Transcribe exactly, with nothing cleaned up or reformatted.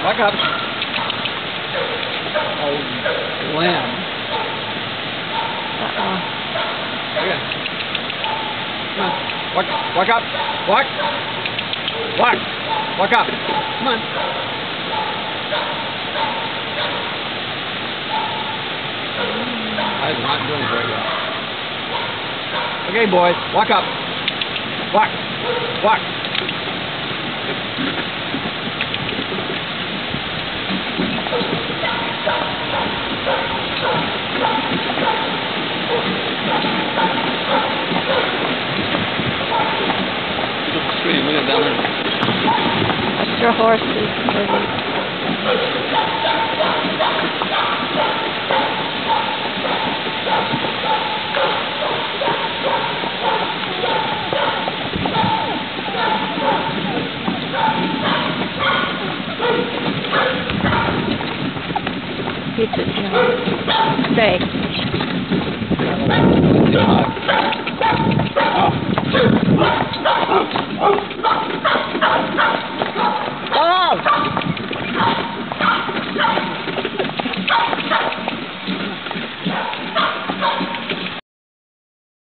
Walk up. Oh, lamb. Uh-oh. Again. Come on. Walk, walk up. Walk. Walk. Walk up. Come on. I'm not doing very well. Okay, boys. Walk up. Walk. Walk. Stream, look at down there. Watch your horses, baby. Keep it, you know. Stay. Yeah. Oh.